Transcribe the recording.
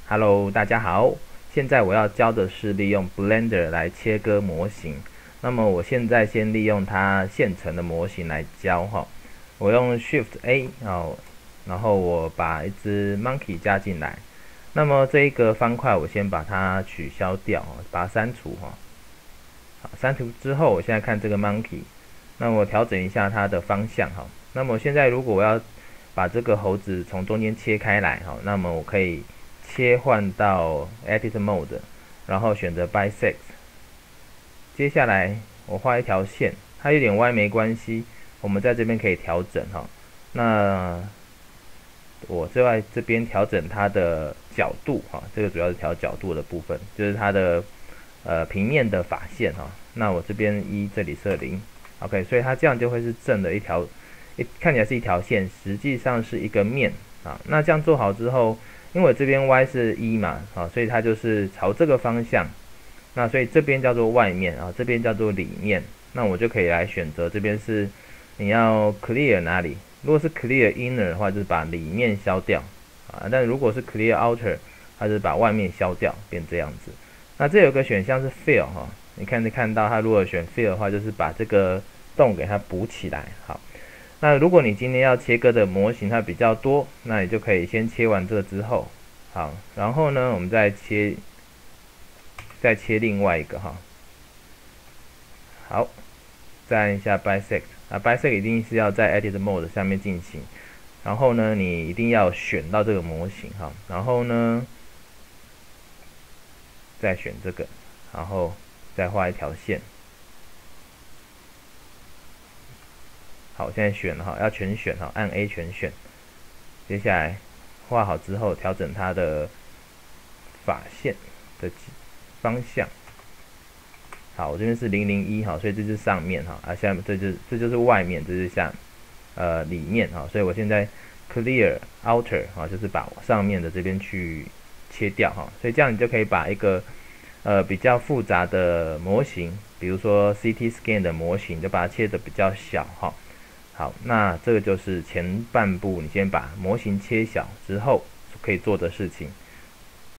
Hello，大家好。现在我要教的是利用 Blender 来切割模型。那么我现在先利用它现成的模型来教哈。我用 Shift A 然后我把一只 Monkey 加进来。那么这一个方块我先把它取消掉，把它删除哈。好，删除之后，我现在看这个 Monkey， 那我调整一下它的方向哈。那么现在如果我要把这个猴子从中间切开来哈，那么我可以切换到 Edit Mode， 然后选择 Bisect。接下来我画一条线，它有点歪没关系，我们在这边可以调整哈。那我在这边调整它的角度哈，这个主要是调角度的部分，就是它的平面的法线哈。那我这边这里设0 ，OK， 所以它这样就会是正的一条，看起来是一条线，实际上是一个面啊。那这样做好之后，因为我这边 Y 是1嘛，所以它就是朝这个方向。那所以这边叫做外面啊，这边叫做里面。那我就可以来选择这边是你要 clear 哪里。如果是 clear inner 的话，就是把里面消掉啊。但如果是 clear outer， 它就是把外面消掉，变这样子。那这有个选项是 fill 哈，你看到它如果选 fill 的话，就是把这个洞给它补起来。好。那如果你今天要切割的模型它比较多，那你就可以先切完这个之后，好，然后呢，我们再切另外一个哈，好，再按一下 Bisect 啊 ，Bisect 一定是要在 Edit Mode 下面进行，然后呢，你一定要选到这个模型哈，然后呢，再选这个，然后再画一条线。好，现在选了哈，要全选哈，按 A 全选。接下来画好之后，调整它的法线的方向。好，我这边是001哈，所以这就是上面哈，下面这就是外面，这是里面哈，所以我现在 clear outer 哈，就是把上面的这边去切掉哈，所以这样你就可以把一个比较复杂的模型，比如说 CT scan 的模型，就把它切得比较小哈。好，那这个就是前半部，你先把模型切小之后可以做的事情。